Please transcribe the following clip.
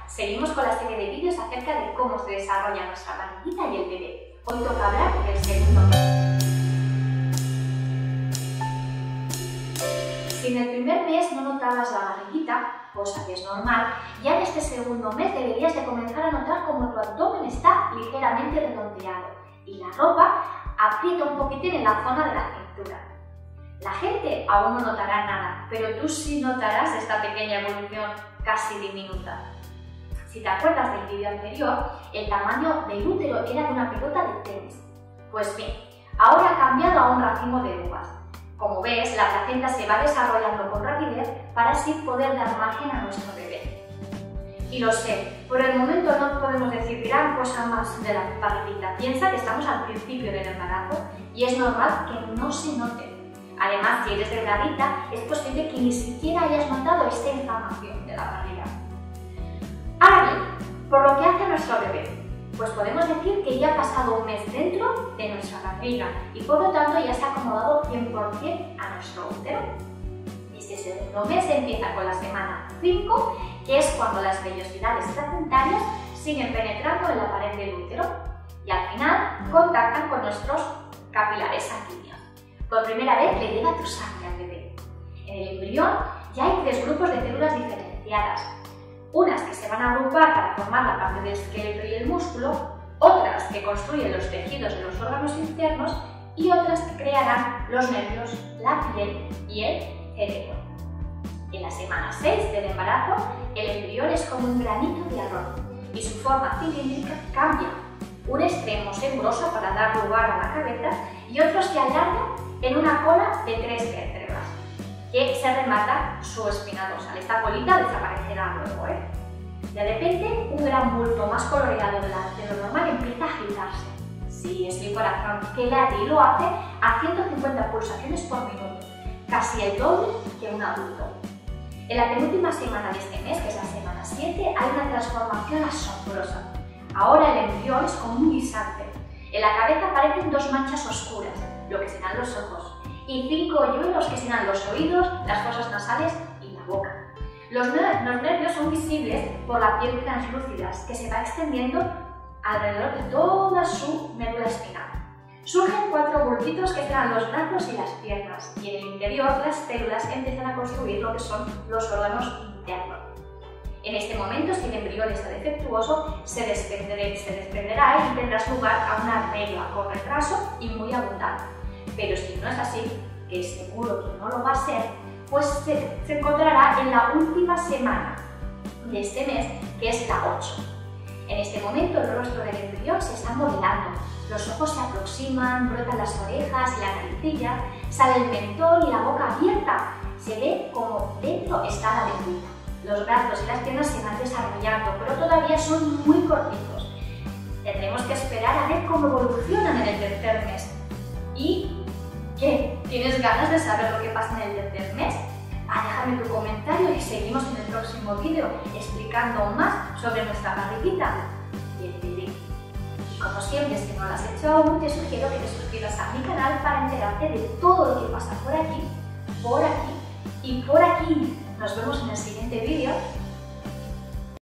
seguimos con la serie de vídeos acerca de cómo se desarrolla nuestra barriguita y el bebé. Hoy toca hablar del segundo mes. Si en el primer mes no notabas la barriguita, cosa que es normal, ya en este segundo mes deberías de comenzar a notar cómo tu abdomen está ligeramente redondeado y la ropa aprieta un poquitín en la zona de la cintura. La gente aún no notará nada, pero tú sí notarás esta pequeña evolución casi diminuta. Si te acuerdas del vídeo anterior, el tamaño del útero era de una pelota de tenis. Pues bien, ahora ha cambiado a un racimo de uvas. Como ves, la placenta se va desarrollando con rapidez para así poder dar margen a nuestro bebé. Y lo sé, por el momento no podemos decir gran cosa más de la barriguita. Piensa que estamos al principio del embarazo y es normal que no se note. Además, si eres delgadita, es posible que ni siquiera hayas notado esta inflamación de la barriga. Ahora bien, por lo que hace a nuestro bebé, pues podemos decir que ya ha pasado un mes dentro de nuestra barriga y por lo tanto ya se ha acomodado 100% a nuestro útero. Este segundo mes empieza con la semana 5, que es cuando las vellosidades placentarias siguen penetrando en la pared del útero y al final contactan con nuestros capilares sanguíneos. Por primera vez le llega tu sangre al bebé. En el embrión ya hay 3 grupos de células diferenciadas. Unas que se van a agrupar para formar la parte del esqueleto y el músculo, otras que construyen los tejidos de los órganos internos y otras que crearán los nervios, la piel y el cerebro. En la semana 6 del embarazo, el embrión es como un granito de arroz y su forma cilíndrica cambia. Un extremo se engrosa para dar lugar a la cabeza y otro se alarga en una cola de 3 vértebras, que se remata su espina dorsal. Esta colita desaparecerá luego, De repente, un gran bulto más coloreado de lo normal empieza a agitarse. Sí, es mi corazón, que late y lo hace a 150 pulsaciones por minuto, casi el doble que un adulto. En la penúltima semana de este mes, que es la semana 7, hay una transformación asombrosa. Ahora el embrión es como un guisante. En la cabeza aparecen 2 manchas oscuras, lo que serán los ojos, y 5 hoyuelos que serán los oídos, las fosas nasales y la boca. Los nervios son visibles por la piel translúcida que se va extendiendo alrededor de toda su médula espinal. Surgen 4 bultitos que serán los brazos y las piernas, y en el interior las células empiezan a construir lo que son los órganos internos. En este momento, si el embrión está defectuoso, se desprenderá y tendrás lugar a una regla con retraso y muy abundante. Pero si no es así, que seguro que no lo va a ser, pues se encontrará en la última semana de este mes, que es la 8. En este momento el rostro del embrión se está modelando, los ojos se aproximan, brotan las orejas y la naricilla, sale el mentón y la boca abierta, se ve como dentro está la lengüita. Los brazos y las piernas se van desarrollando, pero todavía son muy cortitos. Tendremos que esperar a ver cómo evolucionan en el tercer mes. ¿Y qué? ¿Tienes ganas de saber lo que pasa en el tercer mes? Déjame tu comentario y seguimos en el próximo vídeo explicando más sobre nuestra barriguita y el bebé. Y como siempre, si no lo has hecho aún, te sugiero que te suscribas a mi canal para enterarte de todo lo que pasa por aquí y por aquí. Nos vemos en el siguiente vídeo.